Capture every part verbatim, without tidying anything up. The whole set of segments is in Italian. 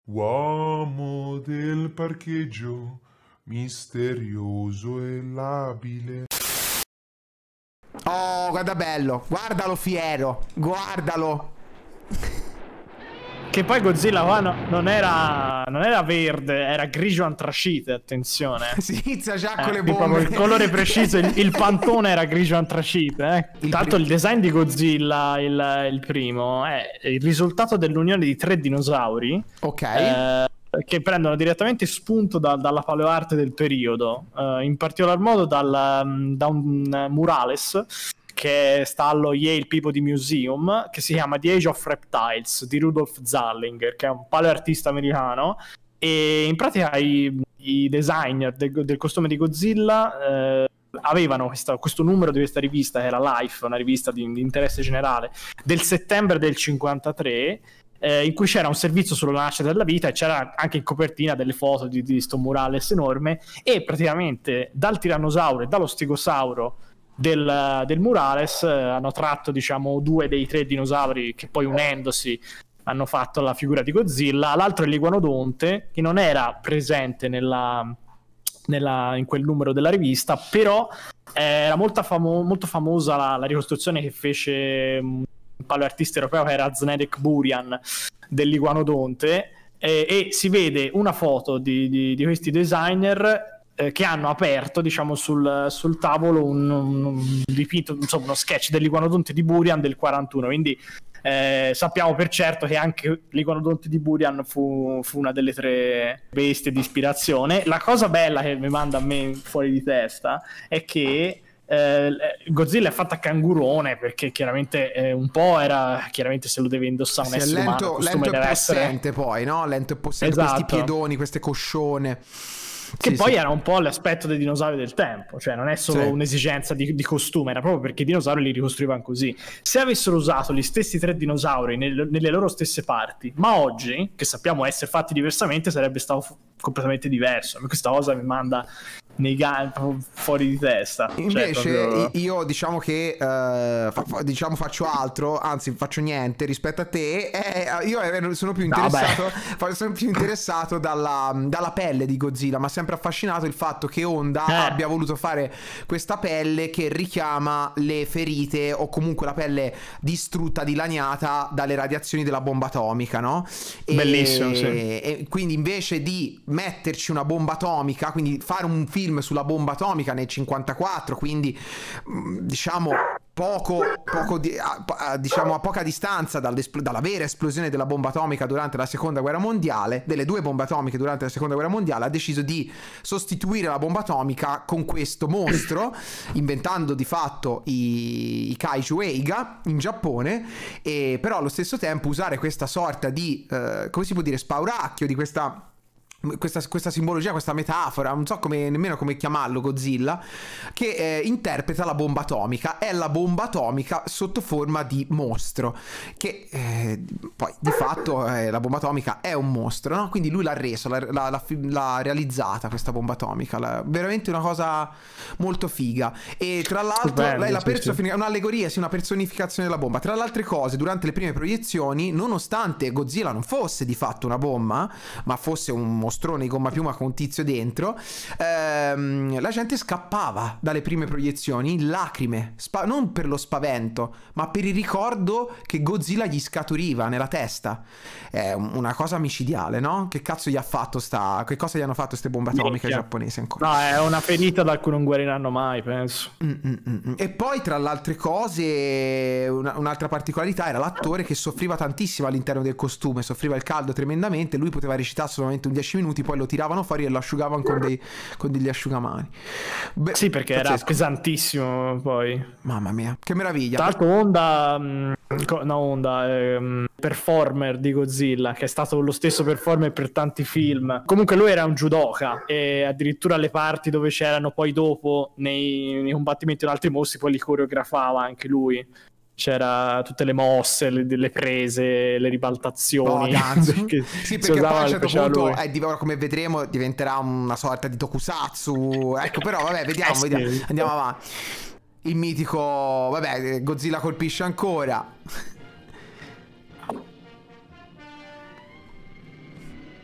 Uomo del parcheggio, misterioso e labile. Oh, guarda bello, guardalo fiero, guardalo. Che poi Godzilla qua no, non era non era verde, era grigio antracite, attenzione. Si inizia già Eh, con le tipo, bombe. il colore preciso, il, il pantone era grigio antracite. Eh. Il Tanto pri- il design di Godzilla, il, il primo, è il risultato dell'unione di tre dinosauri. Ok. Eh, che prendono direttamente spunto da, dalla paleoarte del periodo, eh, in particolar modo dal, da un murales che sta allo Yale Peabody Museum, che si chiama The Age of Reptiles di Rudolf Zallinger, che è un paleoartista americano, e in pratica i, i designer del, del costume di Godzilla eh, avevano questa, questo numero di questa rivista, che era Life, una rivista di, di interesse generale, del settembre del cinquantatré, eh, in cui c'era un servizio sulla nascita della vita e c'era anche in copertina delle foto di, di sto murales enorme, e praticamente dal tirannosauro e dallo stegosauro del, del murales eh, hanno tratto, diciamo, due dei tre dinosauri che poi unendosi hanno fatto la figura di Godzilla. L'altro è l'iguanodonte, che non era presente nella, nella, in quel numero della rivista, però era molto, famo- molto famosa la, la ricostruzione che fece un paleoartista europeo, che era Zdeněk Burian, dell'iguanodonte, e, e si vede una foto di, di, di questi designer eh, che hanno aperto, diciamo, sul, sul tavolo un, un, un dipinto, insomma, uno sketch dell'iguanodonte di Burian del quarantuno, quindi eh, sappiamo per certo che anche l'iguanodonte di Burian fu, fu una delle tre bestie di ispirazione. La cosa bella che mi manda a me fuori di testa è che eh, Godzilla è fatta a cangurone, perché chiaramente eh, un po' era, chiaramente se lo deve indossare un Sì, è essere lento, umano, il costume lento e deve essere... possente poi, no? Lento e possente, Esatto. questi piedoni, queste coscione. Che Sì, poi sì. era un po' l'aspetto dei dinosauri del tempo, cioè non è solo Sì. un'esigenza di, di costume, era proprio perché i dinosauri li ricostruivano così. Se avessero usato gli stesti tre dinosauri nel, nelle loro stesse parti, ma oggi, che sappiamo essere fatti diversamente, sarebbe stato fu- completamente diverso. Questa cosa mi manda nei ga- fuori di testa. Invece cioè, proprio... io diciamo che eh, fa- fa- diciamo faccio altro, anzi faccio niente rispetto a te. Eh, io sono più interessato, No, sono più interessato dalla, dalla pelle di Godzilla, ma sempre affascinato il fatto che Honda Eh. abbia voluto fare questa pelle che richiama le ferite o comunque la pelle distrutta, dilaniata dalle radiazioni della bomba atomica, no? E, Bellissimo, sì. e quindi invece di metterci una bomba atomica, quindi fare un film sulla bomba atomica nel cinquantaquattro, quindi diciamo poco, poco di, a, a, diciamo a poca distanza dalla vera esplosione della bomba atomica durante la seconda guerra mondiale, delle due bombe atomiche durante la seconda guerra mondiale, ha deciso di sostituire la bomba atomica con questo mostro, inventando di fatto i, i Kaiju Eiga in Giappone, e però allo stesso tempo usare questa sorta di eh, come si può dire, spauracchio, di questa Questa, questa simbologia, questa metafora, non so come, nemmeno come chiamarlo, Godzilla, che eh, interpreta la bomba atomica. È la bomba atomica sotto forma di mostro, che eh, poi di fatto eh, la bomba atomica è un mostro, no? Quindi lui l'ha reso, l'ha, l'ha, l'ha, l'ha realizzata questa bomba atomica, la, veramente una cosa molto figa. E tra l'altro Stupendo, lei la sì, perso- sì. un'allegoria, sì, una personificazione della bomba. Tra le altre cose, durante le prime proiezioni, nonostante Godzilla non fosse di fatto una bomba, ma fosse un mostro mostrone di gomma piuma con un tizio dentro, ehm, la gente scappava dalle prime proiezioni in lacrime, spa- non per lo spavento, ma per il ricordo che Godzilla gli scaturiva nella testa. È una cosa micidiale, no? Che cazzo gli ha fatto sta... che cosa gli hanno fatto queste bombe atomiche giapponesi ancora? No, è una ferita da cui non guariranno mai, penso. Mm, mm, mm. E poi tra le altre cose una, un'altra particolarità era l'attore, che soffriva tantissimo all'interno del costume, soffriva il caldo tremendamente, lui poteva recitare solamente un dieci minuti, poi lo tiravano fuori e lo asciugavano con, dei, con degli asciugamani. Beh, Sì, perché pazzesco. era pesantissimo poi. Mamma mia, che meraviglia. Tra l'altro Honda, mh, no Honda, ehm, performer di Godzilla, che è stato lo stesso performer per tanti film. Comunque lui era un judoka, e addirittura le parti dove c'erano poi dopo nei, nei combattimenti con altri mostri poi li coreografava anche lui. C'era tutte le mosse, le, le prese, le ribaltazioni. Oh, perché sì, perché poi a un certo faceva punto lui. eh, div- come vedremo diventerà una sorta di tokusatsu. Ecco, però vabbè, vediamo, Eh sì. vediamo. Andiamo avanti. Il mitico, vabbè, Godzilla colpisce ancora.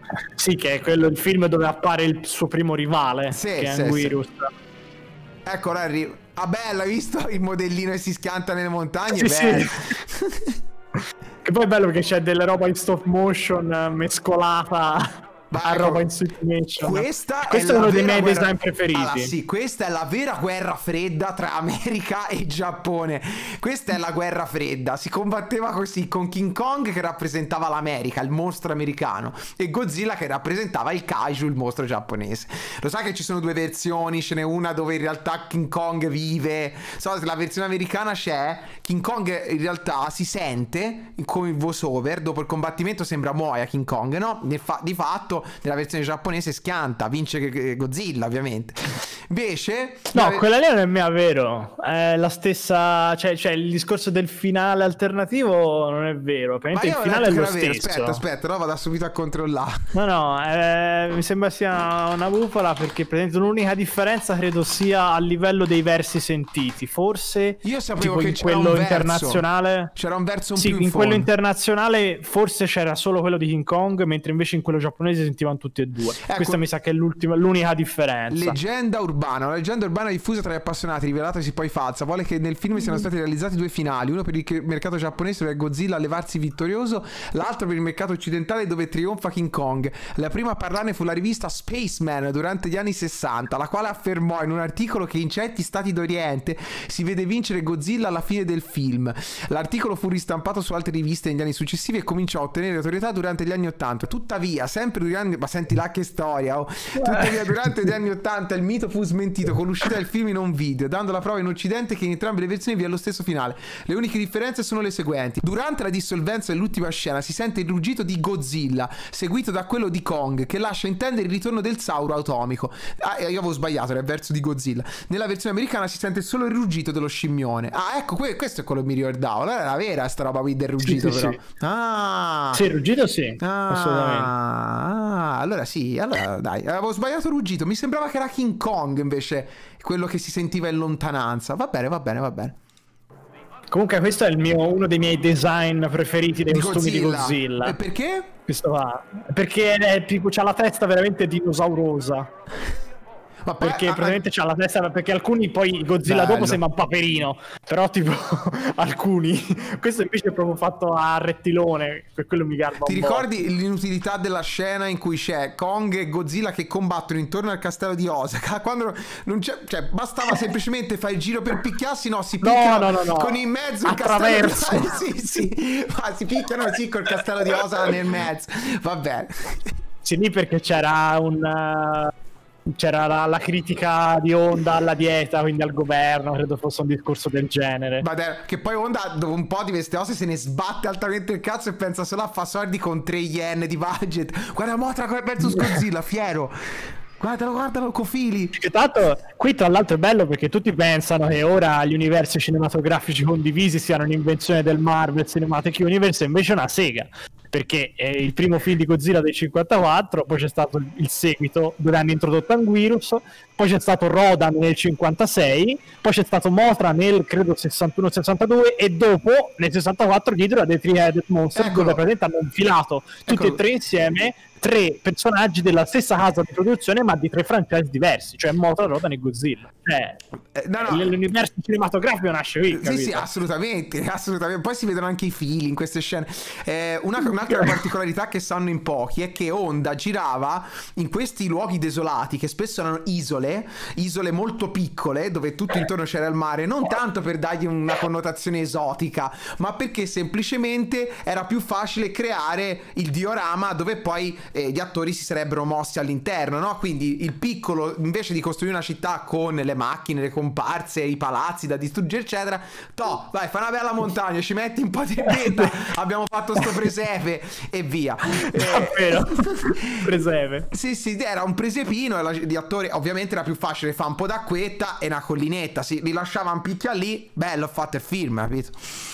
Sì, che è quello il film dove appare il suo primo rivale, Sì, che è sì, Anguirus. sì. Ecco, Larry. Ah, bello, hai visto il modellino che si schianta nelle montagne? Sì, Bello. sì. Che poi è bello perché c'è della roba in stop motion eh, mescolata Ma a ecco, roba in stop motion. Questa Questo è, è uno la dei vera miei guerra... design preferiti. Allora, sì, questa è la vera guerra fredda tra America e Giappone. Questa è la guerra fredda. Si combatteva così, con King Kong che rappresentava l'America, il mostro americano, e Godzilla che rappresentava il kaiju, il mostro giapponese. Lo sai che ci sono due versioni, ce n'è una dove in realtà King Kong vive. So, la versione americana c'è King Kong, in realtà si sente come il voice over, dopo il combattimento sembra muoia King Kong, no? Fa- di fatto nella versione giapponese schianta, vince Godzilla ovviamente. Invece no, la... quella lì non è mia, vero, è la stessa, cioè, cioè il discorso del finale alternativo non è vero, Ma il io finale è lo vero. stesso. Aspetta, aspetta, no, vado subito a controllare. No, no, eh, mi sembra sia una bufala, perché praticamente l'unica differenza credo sia a livello dei versi sentiti. Forse io sapevo tipo che in c'era quello un verso. internazionale C'era un verso un sì, più in, in quello fondo. internazionale forse c'era solo quello di King Kong, mentre invece in quello giapponese sentivano tutti e due. Ecco, questa mi sa che è l'ultima, l'unica differenza. Leggenda urbana, una leggenda urbana diffusa tra gli appassionati, rivelatasi poi falsa, vuole che nel film siano stati realizzati due finali, uno per il mercato giapponese dove è Godzilla a levarsi vittorioso, l'altro per il mercato occidentale dove trionfa King Kong. La prima a parlarne fu la rivista Spaceman durante gli anni sessanta, la quale affermò in un articolo che in certi stati d'Oriente si vede vincere Godzilla alla fine del film. L'articolo fu ristampato su altre riviste negli anni successivi e cominciò a ottenere notorietà durante gli anni ottanta. Tuttavia, sempre durante... ma senti là che storia, oh. Tuttavia durante gli anni ottanta il mito fu smentito con l'uscita del film in un video, dando la prova in occidente che in entrambe le versioni vi è lo stesso finale. Le uniche differenze sono le seguenti: durante la dissolvenza dell'ultima scena si sente il ruggito di Godzilla seguito da quello di Kong, che lascia intendere il ritorno del sauro atomico. Ah, io avevo sbagliato, era il verso di Godzilla. Nella versione americana si sente solo il ruggito dello scimmione. Ah, ecco, que- questo è quello che mi ricordavo. Allora era vera sta roba qui del ruggito, sì, però sì. Ah, sì, il ruggito sì, ah, assolutamente. Ah, allora sì, allora dai, avevo sbagliato ruggito. Mi sembrava che era King Kong invece quello che si sentiva in lontananza. Va bene, va bene, va bene. Comunque questo è il mio, uno dei miei design preferiti dei Di costumi Godzilla. di Godzilla. E perché? Questo va. Perché è tipo, c'ha la testa veramente dinosaurosa. Ma poi, Perché ah, praticamente c'ha la testa, perché alcuni poi Godzilla bello. dopo sembra un paperino, però tipo alcuni, questo invece è proprio fatto a rettilone, per quello mi garba Ti un ricordi po'. L'inutilità della scena in cui c'è Kong e Godzilla che combattono intorno al castello di Osaka? Quando non c'è, cioè bastava semplicemente fare il giro per picchiarsi, no, si picchiano no, no, no, no. con in mezzo il attraverso. castello di... sì, sì, ma si picchiano sì col castello di Osaka nel mezzo. Va bene. Sì, lì perché c'era un... c'era la, la critica di Honda alla dieta, quindi al governo, credo fosse un discorso del genere. Ma de- che poi Honda dopo un po' di queste cose se ne sbatte altamente il cazzo e pensa solo a fare soldi con tre yen di budget. Guarda Motra versus Godzilla, fiero. Guardalo, guardalo, cofili. Che tanto qui tra l'altro è bello perché tutti pensano che ora gli universi cinematografici condivisi siano un'invenzione del Marvel Cinematic Universe, invece è una sega, perché è il primo film di Godzilla del cinquantaquattro, poi c'è stato il seguito dove hanno introdotto Anguirus, poi c'è stato Rodan nel cinquantasei, poi c'è stato Mothra nel credo sessantuno sessantadue e dopo nel sessantaquattro Ghidorah The Three-Headed Monster, Eccolo. dove praticamente hanno infilato tutti Eccolo. e tre insieme tre personaggi della stessa casa di produzione ma di tre franchise diversi, cioè Mothra, Rodan e Godzilla. Cioè, Eh, no, no. l'universo cinematografico nasce qui, Sì, capito? sì, assolutamente, assolutamente. Poi si vedono anche i fili in queste scene. Eh, una, un'altra particolarità che sanno in pochi è che Honda girava in questi luoghi desolati, che spesso erano isole, isole molto piccole, dove tutto intorno c'era il mare, non tanto per dargli una connotazione esotica, ma perché semplicemente era più facile creare il diorama dove poi eh, gli attori si sarebbero mossi all'interno, no? Quindi il piccolo, invece di costruire una città con le macchine, le comparse, i palazzi da distruggere eccetera, toh, vai, fa una bella montagna, ci metti un po' di vetta, abbiamo fatto sto presepe e via. Eh, Vero. Presepe. sì, sì, era un presepino e la- gli attori ovviamente era più facile fare un po' d'acquetta e una collinetta, si rilasciavano picchia lì, bello, ho fatto il film, capito?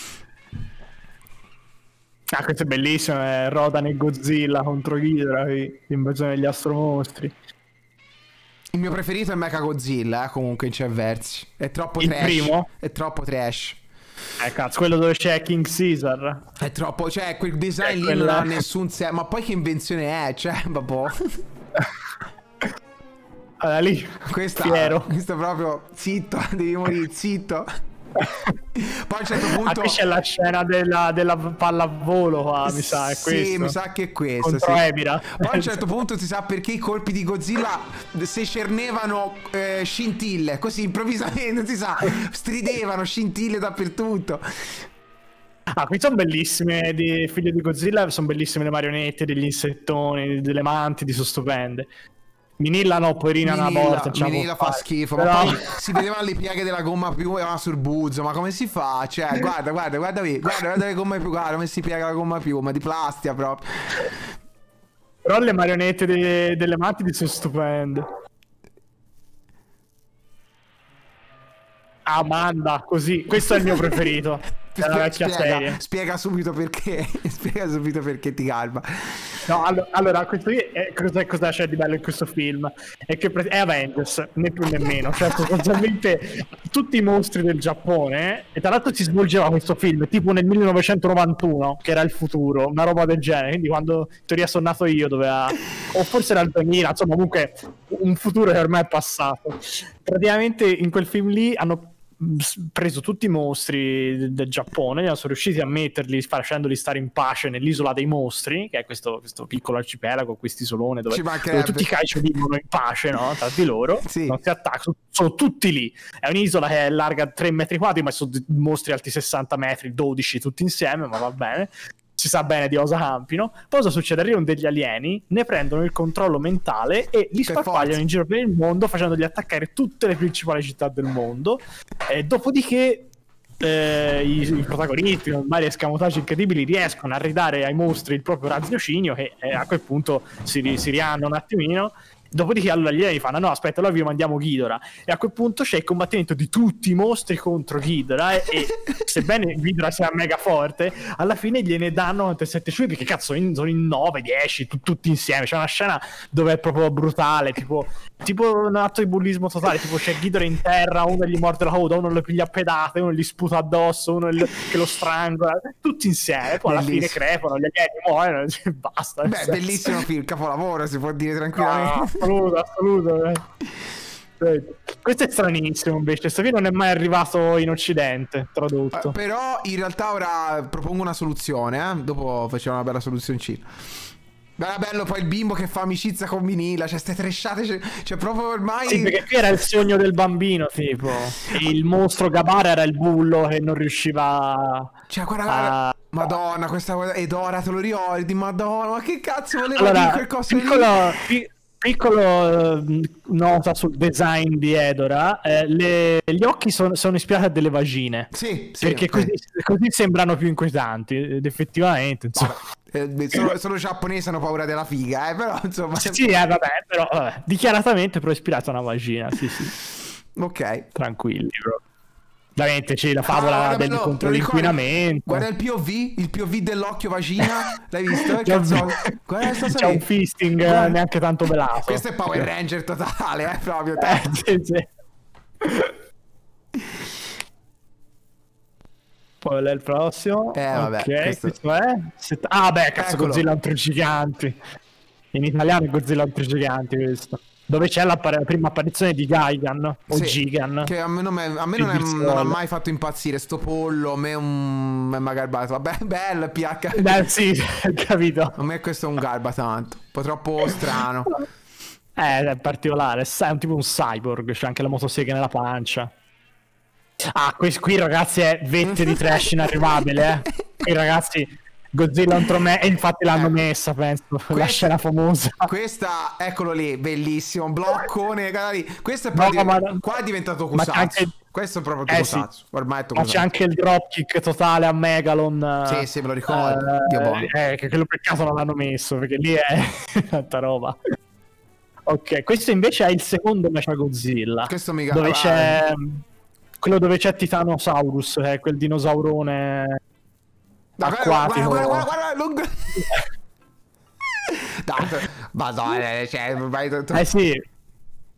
Ah, questo è bellissimo, è Rodan e Godzilla contro Ghidorah, l'invasione degli astromostri. Il mio preferito è Mechagodzilla, eh, comunque in certi versi. È troppo Il trash. primo? È troppo trash. Eh cazzo, quello dove c'è King Caesar. È troppo, cioè quel design È lì quella... non ha nessun senso. Ma poi che invenzione è? Cioè, vabbè. Allora, lì, questa, fiero. Questo proprio, zitto, devi morire, zitto. Poi a un certo punto... Ah, qui c'è la scena della, della pallavolo qua, mi sa, è sì, questo. mi sa che è questo, contro sì. Emira. Poi a un certo punto si sa perché i colpi di Godzilla secernevano eh, scintille, così improvvisamente, non si sa, stridevano scintille dappertutto. Ah, qui sono bellissime, di Figlio di Godzilla, sono bellissime le marionette, degli insettoni, delle mantidi, sono stupende. Minilla no, poverina una volta. Minilla fa schifo. Però... Ma poi si vedevano le pieghe della gomma più e va sul buzzo. Ma come si fa? Cioè, guarda, guarda, guarda qui, guarda, guarda le gomme più, guarda come si piega la gomma più, ma di plastica proprio. Però le marionette de delle mantidi sono stupende. Amanda, così, questo è il mio preferito. Della vecchia spiega, serie. Spiega subito perché. Spiega subito perché ti garba. No, allora, allora questo qui è, cosa, cosa c'è di bello in questo film? È che è Avengers, né più né meno. Cioè, sostanzialmente tutti i mostri del Giappone, e tra l'altro si svolgeva questo film tipo nel millenovecentonovantuno, che era il futuro, una roba del genere. Quindi quando in teoria sono nato io, doveva, o forse era il duemila, insomma, comunque un futuro che ormai è passato. Praticamente in quel film lì hanno preso tutti i mostri del Giappone, sono riusciti a metterli facendoli stare in pace nell'isola dei mostri, che è questo, questo piccolo arcipelago, questo isolone dove, dove tutti i kaiju vivono in pace, no? Tra di loro, sì. Non si attaccano, sono tutti lì. È un'isola che è larga tre metri quadri, ma sono mostri alti sessanta metri, dodici tutti insieme, ma va bene. Si sa bene di cosa campino. Poi cosa succede? Arrivano degli alieni, ne prendono il controllo mentale e li sparpagliano in giro per il mondo, facendogli attaccare tutte le principali città del mondo. E dopodiché eh, i, i protagonisti con vari escamotaggi incredibili riescono a ridare ai mostri il proprio raziocinio, che eh, a quel punto si, si rihanno un attimino. Dopodiché allora gli alieni fanno no aspetta, allora vi mandiamo Ghidorah, e a quel punto c'è il combattimento di tutti i mostri contro Ghidorah e, e sebbene Ghidorah sia mega forte, alla fine gliene danno sette ciui perché cazzo sono in, sono in nove dieci tu, tutti insieme. C'è una scena dove è proprio brutale, tipo tipo un atto di bullismo totale, tipo c'è Ghidorah in terra, uno gli morde la coda, uno lo piglia a pedate, uno gli sputa addosso, uno gli, che lo strangola, tutti insieme, poi alla fine crepano, gli alieni muoiono e basta. Beh, bellissimo film, capolavoro, si può dire tranquillamente. No, assoluto, assoluto. Eh. Questo è stranissimo invece, questo film non è mai arrivato in occidente tradotto. Uh, però in realtà ora propongo una soluzione, eh? Dopo facciamo una bella soluzioncina. Era bello poi il bimbo che fa amicizia con Minilla, cioè ste tresciate, cioè, cioè proprio ormai... Sì, perché qui era il sogno del bambino, tipo. E il mostro Gabara era il bullo che non riusciva cioè, guarda, guarda, a... Madonna, questa... Ed ora te lo ricordi, Madonna, ma che cazzo voleva allora, dire quel coso piccolo, pi piccolo uh, nota sul design di Hedorah, eh, le, gli occhi son, sono ispirati a delle vagine. Sì, sì. Perché così, così sembrano più inquietanti, ed effettivamente, insomma. Eh, solo, solo giapponesi hanno paura della figa, eh, però insomma... Sì, eh, vabbè, però vabbè. Dichiaratamente però ispirato a una vagina, sì, sì. Ok. Tranquilli, bro. Ovviamente c'è la favola ah, del bello, contro l'inquinamento. Guarda il P O V, il P O V dell'occhio vagina, l'hai visto? C'è un fisting guarda. Neanche tanto velato. Questo è Power Ranger totale, eh, proprio. Eh, sì, sì. Poi è il prossimo. Eh, vabbè, ok, questo... questo è. Ah, beh, cazzo, Eccolo. Godzilla altri giganti. In italiano è Godzilla altri giganti questo. Dove c'è la prima apparizione di Gigan o sì, Gigan, che a me non, è, a me non, è, non ha mai fatto impazzire sto pollo. A me è un è un garbato. Vabbè, bello P H. Beh, sì, capito. A me questo è un garba tanto, un po' troppo strano. Eh, è particolare, è un tipo un cyborg, c'è anche la motosega nella pancia. Ah, qui, qui ragazzi è vette di trash inarrivabile, eh. Qui ragazzi Godzilla contro me, e infatti l'hanno eh. messa, penso, questa, la scena famosa. Questa, eccolo lì, bellissimo, bloccone, lì. Questo è proprio, no, ma, qua è diventato Kusatsu. Anche... Questo è proprio Tokusatsu, eh sì. Ormai è Tokusatsu. Ma c'è anche il dropkick totale a Megalon. Sì, sì, me lo ricordo. Eh, eh, che quello per caso non l'hanno messo, perché lì è tanta roba. Ok, questo invece è il secondo Mechagodzilla. Questo mi dove c'è quello dove c'è Titanosaurus, che è quel dinosaurone no, acquatico. Guarda, guarda, guarda, guarda, non... Madonna, cioè, vai... Eh sì.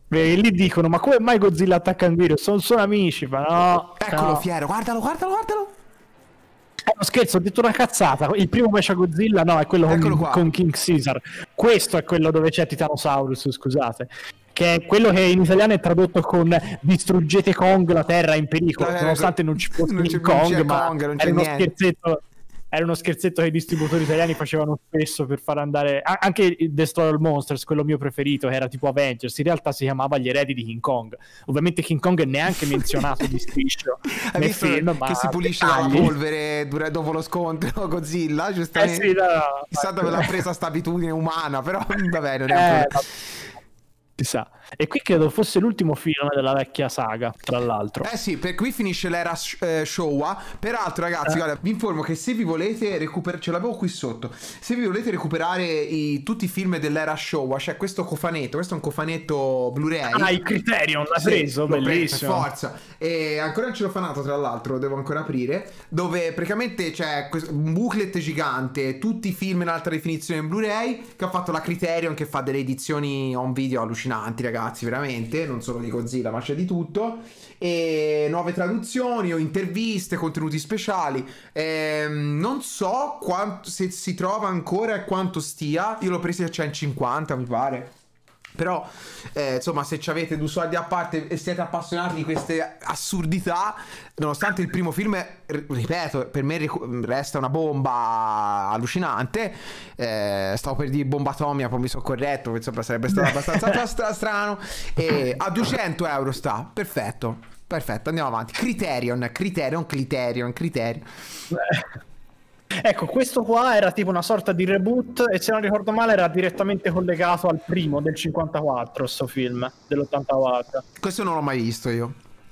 E lì dicono, ma come mai Godzilla attacca un virus? Sono solo amici, ma no. Eccolo no. fiero, guardalo, guardalo, guardalo. È uno scherzo, ho detto una cazzata. Il primo Mecha Godzilla no, è quello con, con King Caesar. Questo è quello dove c'è Titanosaurus, scusate. Che è quello che in italiano è tradotto con distruggete Kong, la terra è in pericolo, eh, nonostante non ci fosse non c'è, Kong, non c'è ma Kong, non c'è era uno niente. scherzetto. Era uno scherzetto che i distributori italiani facevano spesso per far andare anche il Destroy All Monsters, quello mio preferito, che era tipo Avengers, in realtà si chiamava Gli eredi di King Kong. Ovviamente King Kong è neanche menzionato di striscio nel film, che si pulisce dalla polvere dura, dopo lo scontro Godzilla, giustamente. Eh sì, no, no, chissà dove l'ha presa sta abitudine umana, però va bene, non è un eh, problema. Chissà. E qui credo fosse l'ultimo film della vecchia saga, tra l'altro. Eh sì, per qui finisce l'era eh, Showa. Peraltro, ragazzi, eh. guarda, vi informo che se vi volete recuperare, ce l'avevo qui sotto. Se vi volete recuperare i, tutti i film dell'era Showa, c'è questo cofanetto. Questo è un cofanetto Blu-ray. Ah, il Criterion l'ha sì, preso, bellissimo. Per forza. E ancora un celofanato, tra l'altro, devo ancora aprire. Dove praticamente c'è un booklet gigante, tutti i film in alta definizione in Blu-ray, che ha fatto la Criterion, che fa delle edizioni on video allucinanti, ragazzi, veramente, non solo di Godzilla ma c'è di tutto, e nuove traduzioni o interviste, contenuti speciali. ehm, non so quanto, se si trova ancora e quanto stia. Io l'ho preso a centocinquanta mi pare, però eh, insomma, se ci avete due soldi a parte e siete appassionati di queste assurdità, nonostante il primo film, ripeto, per me resta una bomba allucinante. eh, stavo per dire bomba atomica, poi mi sono corretto, insomma sarebbe stato abbastanza strano. E a duecento euro sta, perfetto, perfetto, andiamo avanti. Criterion, Criterion, Criterion, Criterion. Ecco, questo qua era tipo una sorta di reboot e se non ricordo male era direttamente collegato al primo del cinquantaquattro, sto film, dell'ottantaquattro. Questo non l'ho mai visto io.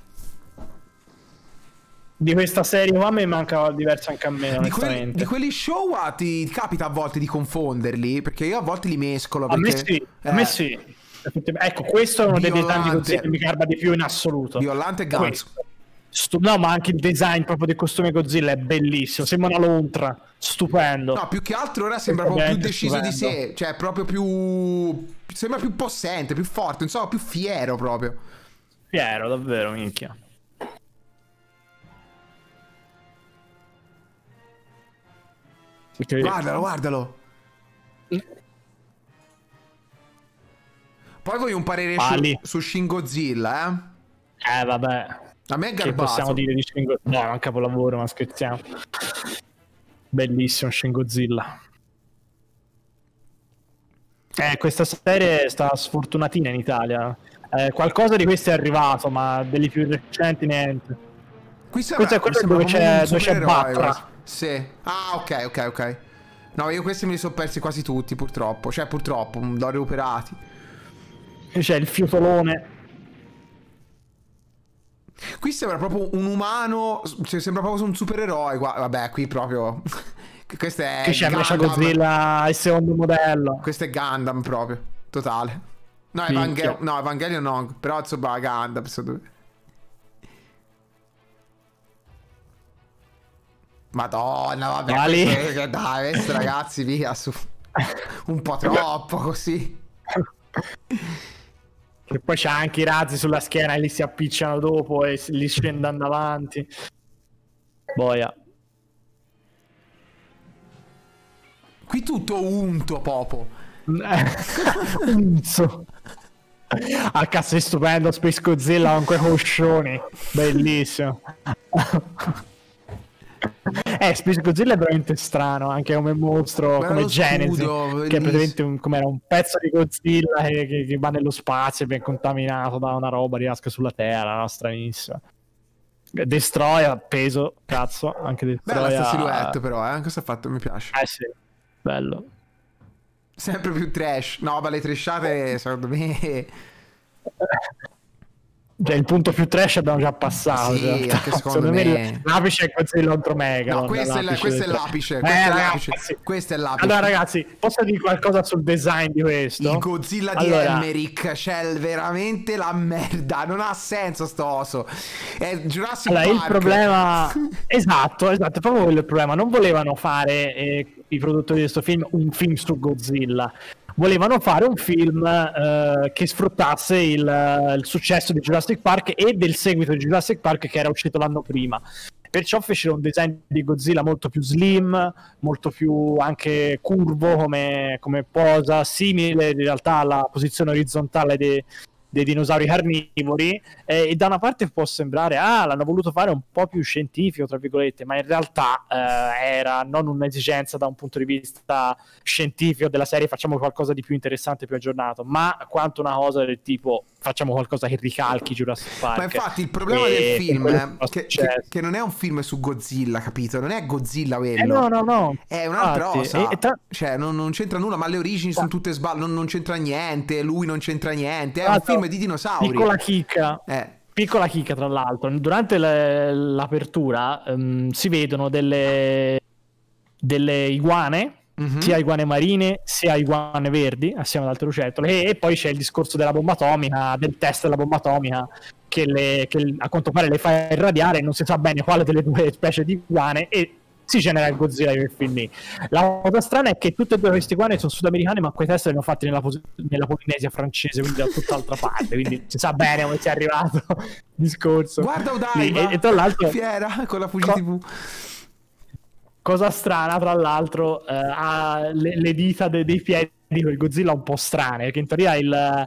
Di questa serie qua mi manca diverso anche a me, di, quelli, onestamente. di quelli Showa ti capita a volte di confonderli? Perché io a volte li mescolo. A perché, me sì, eh, a me sì. Ecco, questo è uno dei design di Godzilla che mi garba di più in assoluto. Violante e Ganzo. No, ma anche il design proprio del costume Godzilla è bellissimo, sembra una lontra, stupendo. No, più che altro ora sembra proprio più deciso stupendo. di sé, cioè proprio più, sembra più possente, più forte, insomma, più fiero proprio. Fiero, davvero, minchia. Perché... Guardalo, guardalo. Poi voglio un parere su, su Shin Godzilla, eh? Eh, vabbè. A me è garbato. Che possiamo dire di Shin Godzilla? No, è un capolavoro, ma scherziamo. Bellissimo Shin Godzilla. Eh, questa serie sta sfortunatina in Italia. Eh, qualcosa di questo è arrivato, ma degli più recenti niente. Qui sembra, questo è quello dove c'è, dove c'è Batra. Sì. Ah, ok, ok, ok. No, io questi me li sono persi quasi tutti, purtroppo. Cioè, purtroppo, l'ho recuperati. C'è il fiotolone. Qui sembra proprio un umano, cioè sembra proprio un supereroe qua. Vabbè, qui proprio questo è Qui c'è Mecha Godzilla, il secondo modello. Questo è Gundam proprio, totale. No, Evangel no Evangelion no, però insomma Gundam. Madonna, vabbè, vale. questo, dai, questo ragazzi, via su. Un po' troppo così. E poi c'ha anche i razzi sulla schiena e li si appicciano dopo e li scendano avanti. Boia. Qui tutto unto, popo. Unzo. A cazzo è stupendo Space Godzilla con quei coscioni. Bellissimo. Eh, Space Godzilla è veramente strano, anche come mostro, Beh, come Genesi, scudo, che è praticamente un, com'era, un pezzo di Godzilla che, che, che va nello spazio e viene contaminato da una roba che casca sulla Terra, no? Stranissima. Destroy appeso, cazzo, anche Destroy. Bella sta silhouette però, eh, cosa ha fatto? Mi piace. Eh sì, bello. Sempre più trash. No, ma le trashate secondo me... Cioè, il punto più trash abbiamo già passato. Sì, anche secondo, secondo me, me l'apice è Godzilla contro Mega. No, questo è l'apice. Questo è l'apice. Eh, questo è l'apice. Allora, ragazzi, posso dire qualcosa sul design di questo? Il Godzilla di allora... Emmerich, c'è veramente la merda. Non ha senso sto oso. È Jurassic allora, Park. Il problema... esatto, esatto, è proprio quello il problema. Non volevano fare eh, i produttori di questo film un film su Godzilla. volevano fare un film eh, che sfruttasse il, il successo di Jurassic Park e del seguito di Jurassic Park che era uscito l'anno prima. Perciò fecero un design di Godzilla molto più slim, molto più anche curvo come, come posa, simile in realtà alla posizione orizzontale dei, dei dinosauri carnivori, eh, e da una parte può sembrare, ah, l'hanno voluto fare un po' più scientifico, tra virgolette, ma in realtà eh, era non un'esigenza da un punto di vista scientifico della serie facciamo qualcosa di più interessante, più aggiornato, ma quanto una cosa del tipo facciamo qualcosa che ricalchi Jurassic Park. Ma infatti il problema e, del film è che, che, che non è un film su Godzilla, capito? Non è Godzilla quello. Eh no, no, no. È un'altra Infatti, cosa. e, e tra... Cioè, non, non c'entra nulla, ma le origini sono tutte sbagliate, non, non c'entra niente, lui non c'entra niente, è un film di dinosauri. Piccola chicca. Eh. Piccola chicca, tra l'altro. Durante le, l'apertura um, si vedono delle, delle iguane, mm-hmm. sia iguane marine sia iguane verdi, assieme ad altre lucertole, e, e poi c'è il discorso della bomba atomica, del test della bomba atomica, che, le, che a quanto pare le fa irradiare, non si sa bene quale delle due specie di iguane, e si genera il Godzilla di quel film lì. La cosa strana è che tutte e due questi iguane sono sudamericane, ma quei test li hanno fatti nella, nella Polinesia francese, quindi da tutt'altra parte, quindi si sa bene come sia arrivato il discorso. Guarda Odaiba, e, e tra l'altro fiera con la Fuji co- tivù. Cosa strana, tra l'altro, eh, ha le, le dita de, dei piedi di quel Godzilla un po' strane, perché in teoria il,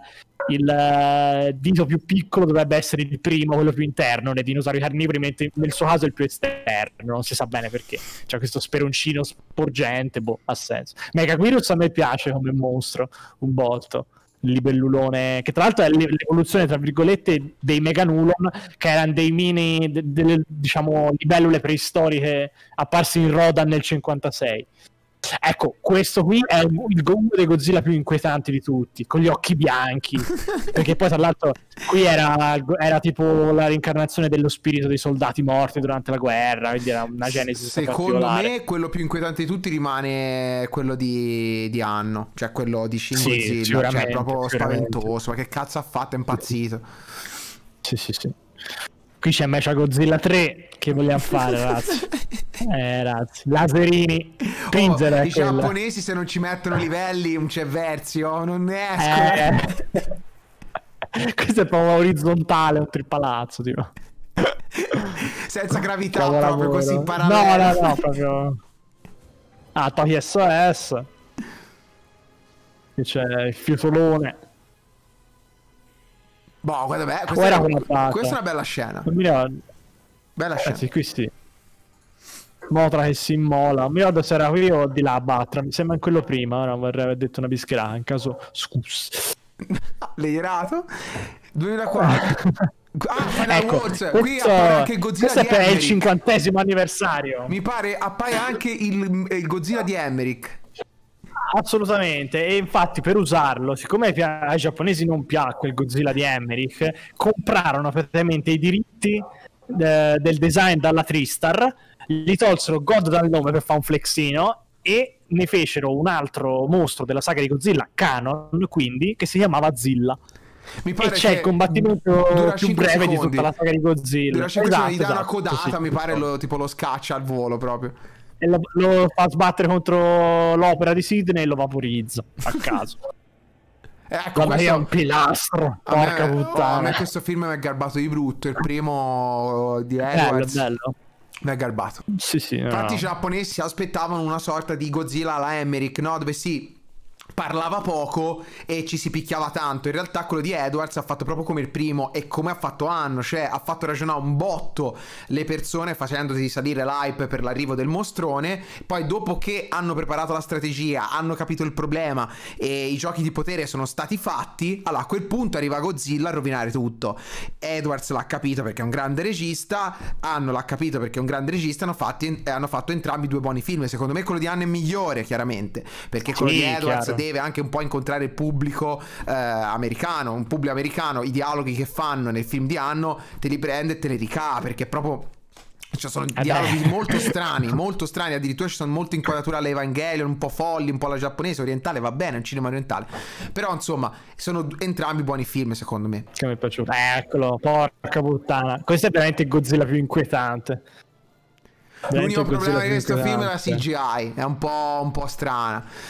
il uh, dito più piccolo dovrebbe essere il primo, quello più interno nei dinosauri carnivori, mentre nel suo caso è il più esterno, non si sa bene perché. C'è questo speroncino sporgente, boh, ha senso. Megaguirus a me piace come mostro, un botto. Il libellulone, che tra l'altro è l'evoluzione tra virgolette dei Meganulon, che erano dei mini de, delle, diciamo libellule preistoriche apparsi in Rodan nel cinquantasei. Ecco, questo qui è uno dei Godzilla più inquietanti di tutti, con gli occhi bianchi, perché poi tra l'altro qui era, era tipo la reincarnazione dello spirito dei soldati morti durante la guerra, quindi era una genesi. Secondo me quello più inquietante di tutti rimane quello di, di Anno, cioè quello di Shin sì, Godzilla, cioè è proprio spaventoso, ma che cazzo ha fatto, è impazzito. Sì, sì, sì. Qui c'è Mecha Godzilla tre, che vogliamo fare, ragazzi? Eh, ragazzi, laserini, Pinzer, oh, è i quella. giapponesi se non ci mettono livelli, un c'è versio, non ne escono. Eh. Questo è proprio orizzontale oltre il palazzo, tipo. Senza gravità, Bravo proprio lavoro. così in parallelo. No, no, no, proprio. Ah, Toki S O S. Qui c'è il fiutolone. Boh, guarda, beh, Oh, questa, era è, questa è una bella scena. Non mi ricordo. Bella Eh scena. sì, qui sì. Motra che si immola. Non mi ricordo se era qui o di là a battere. Mi sembra in quello prima. Ora vorrei aver detto una bischerata. In caso, scusa. Leirato duemilaquattro. Ah, Final Ecco, Wars. questo, Qui appare anche Godzilla questo di è per il Emmerich. cinquantesimo anniversario. Mi pare appaia anche il, il Godzilla di Emmerich. Assolutamente, e infatti per usarlo, siccome ai giapponesi non piacque il Godzilla di Emmerich, comprarono praticamente i diritti eh, del design dalla TriStar, gli tolsero God dal nome per fare un flexino e ne fecero un altro mostro della saga di Godzilla, canon, quindi, che si chiamava Zilla. Mi pare e c'è che il combattimento dura più cinque breve secondi. di tutta la saga di Godzilla. Dura cinque esatto, secondi, gli dà una esatto, codata, sì, mi pare sì. lo, tipo lo scaccia al volo proprio. E lo, lo fa sbattere contro l'opera di Sidney e lo vaporizza a caso. Ecco, Vabbè, questo è un pilastro, a me, porca puttana. oh, a me questo film mi è garbato di brutto. Il primo di Bello, Edwards bello. mi è garbato. Sì, sì. Infatti no. i giapponesi si aspettavano una sorta di Godzilla alla Emmerich, no? Dove si parlava poco e ci si picchiava tanto. In realtà quello di Edwards ha fatto proprio come il primo e come ha fatto Anno, cioè ha fatto ragionare un botto le persone facendoti salire l'hype per l'arrivo del mostrone. Poi dopo che hanno preparato la strategia, hanno capito il problema e i giochi di potere sono stati fatti, allora a quel punto arriva Godzilla a rovinare tutto. Edwards l'ha capito perché è un grande regista, Anno l'ha capito perché è un grande regista, hanno, fatti, hanno fatto entrambi due buoni film. Secondo me quello di Anno è migliore, chiaramente, perché quello Sì, di Edwards chiaro. deve anche un po' incontrare il pubblico eh, americano, un pubblico americano. I dialoghi che fanno nel film di Anno te li prende e te li ricava, perché proprio cioè sono Eh dialoghi beh. molto strani, molto strani, addirittura ci sono molte inquadrature all'Evangelion, un po' folli, un po' alla giapponese, orientale, va bene, è un cinema orientale, però insomma sono entrambi buoni film secondo me. Che mi è piaciuto. Eccolo, porca puttana. Questo è veramente il Godzilla più inquietante. Veramente L'unico il Godzilla problema di più questo film è la inquietante. C G I, è un po', un po' strana.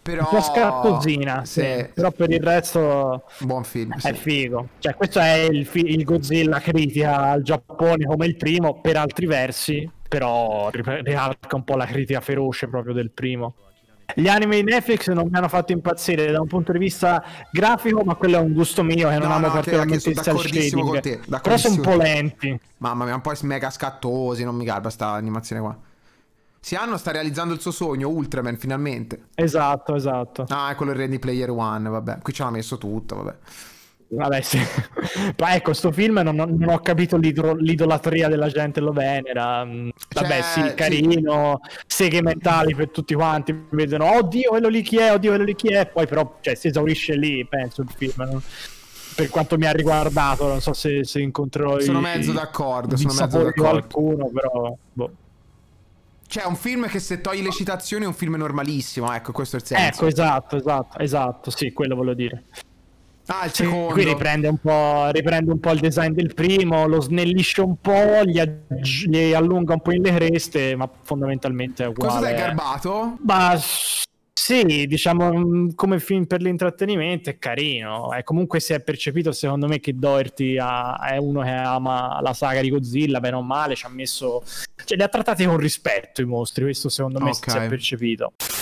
però... un po' scartosina, sì. sì. Però per il resto buon film, è sì. figo. Cioè, questo è il, fi- il Godzilla critica al Giappone come il primo, per altri versi, però rip- ricalca un po' la critica feroce proprio del primo. Gli anime di Netflix non mi hanno fatto impazzire da un punto di vista grafico, ma quello è un gusto mio che non No, amo no, che- particolarmente che il sono cel d'accordissimo con shading. te, Però sono un po' d'accordissimo. lenti. Mamma mia, un po' mega scattosi, non mi garba sta animazione qua. Siano sta realizzando il suo sogno, Ultraman, finalmente. Esatto, esatto. Ah, è quello di Ready Player One, vabbè. Qui ci hanno messo tutto, vabbè. Vabbè, sì. Ma ecco, sto film non ho, non ho capito l'idro- l'idolatria della gente, lo venera. Mm, Vabbè, Cioè, sì, carino, seghe mentali per tutti quanti. Vedono, oddio, quello lì chi è, oddio, quello lì chi è. Poi però, cioè, si esaurisce lì, penso, il film. No? Per quanto mi ha riguardato, non so se, se incontrerò Sono i, mezzo d'accordo, i sono mezzo dissapori di d'accordo. qualcuno, però... Boh. Cioè, un film che se togli le citazioni è un film normalissimo, ecco, questo è il senso. Ecco, esatto, esatto, esatto, sì, quello volevo dire. Ah, il Sì, secondo. qui riprende un po', riprende un po' il design del primo, lo snellisce un po', gli, aggi- gli allunga un po' in le creste, ma fondamentalmente è uguale. Cosa ti è garbato? Ma s- sì, diciamo, mm, come film per l'intrattenimento è carino. E comunque si è percepito, secondo me, che Doherty ha- è uno che ama la saga di Godzilla, bene o male, ci ha messo... Cioè, li ha trattati con rispetto i mostri, questo secondo me Ok. si è percepito.